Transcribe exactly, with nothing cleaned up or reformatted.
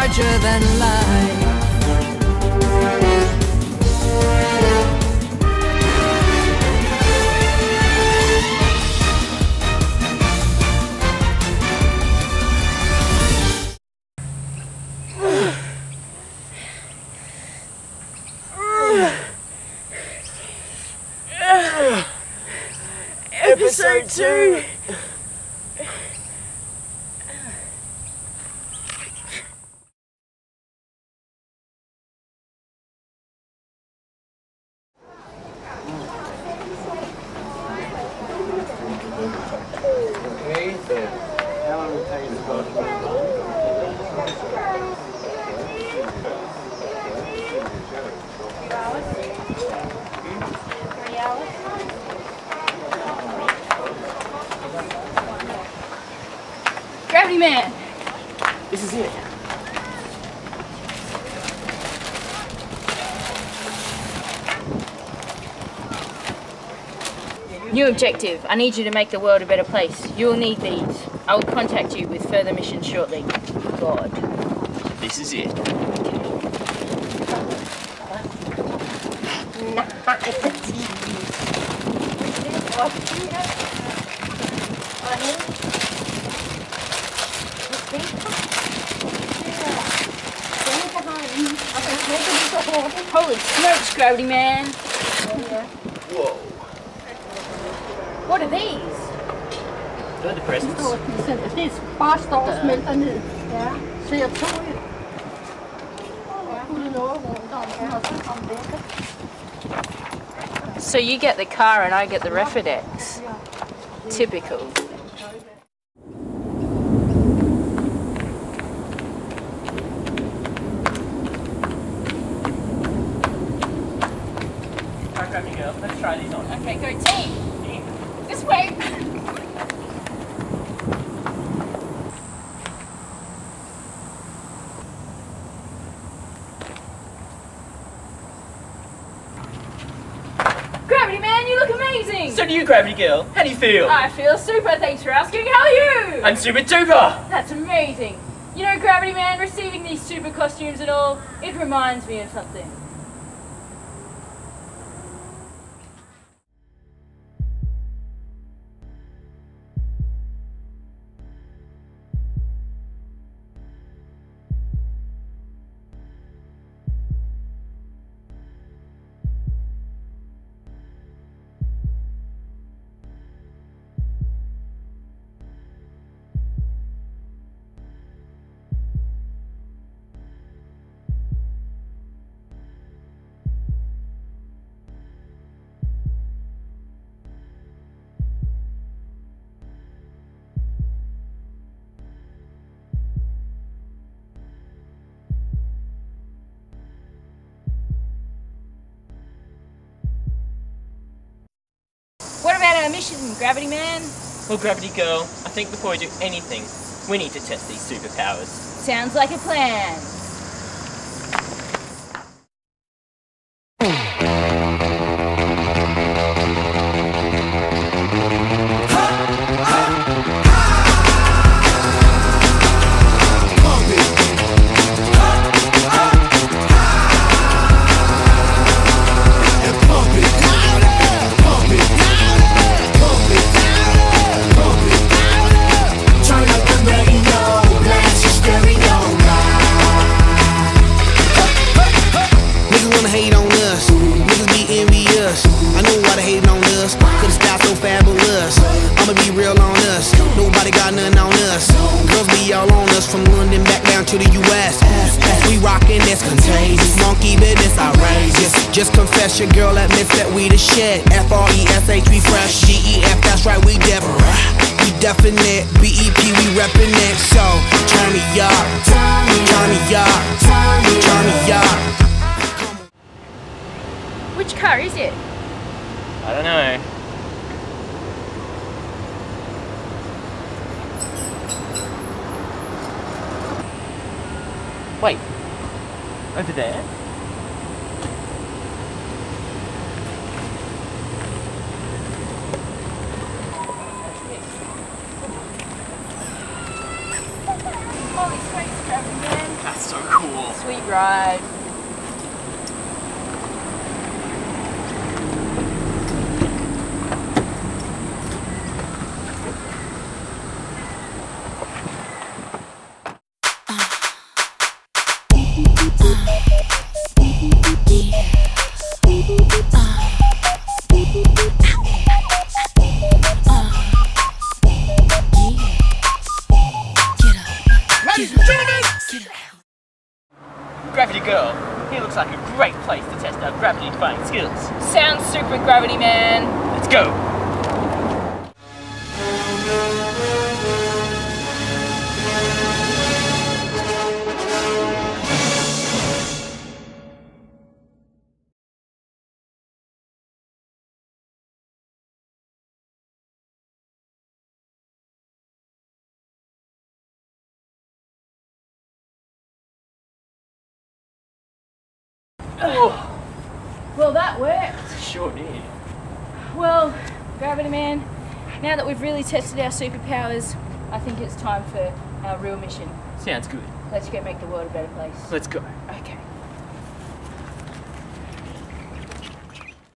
larger than life. Episode two. Okay, so how long will it take to go to Three hours. Gravity Man! This is it. New objective. I need you to make the world a better place. You will need these. I will contact you with further missions shortly. God. This is it. Holy smokes, Gravity Man! Whoa. What are these? They're the presents. Det bare står og smelter ned. Ja. Ser to ud. Putte noget rundt om, og så kom det. So you get the car and I get the Refidex. Typical. Alright, grab me, girl. Let's try these on. Okay, go team! This way! Gravity Man, you look amazing! So do you, Gravity Girl. How do you feel? I feel super, thanks for asking. How are you? I'm super duper! That's amazing. You know, Gravity Man, receiving these super costumes and all, it reminds me of something. What about our mission, Gravity Man? Well, Gravity Girl, I think before we do anything, we need to test these superpowers. Sounds like a plan. From London back down to the U S We rockin' this contagious, monkey business outrageous. Just confess your girl admits that we the shit. F R E S H we fresh, G E F that's right we different. We definite, B E P we reppin' it. So turn me up, turn me up, turn me up. Which car is it? I don't know. Wait, over there? Holy smokes, Gravity Man. That's so Right. Gravity Girl. Here looks like a great place to test our gravity-defying skills. Sounds super, Gravity Man. Let's go! Oh. Well, that worked. Sure did. Well, Gravity Man, now that we've really tested our superpowers, I think it's time for our real mission. Sounds good. Let's go make the world a better place. Let's go. Okay.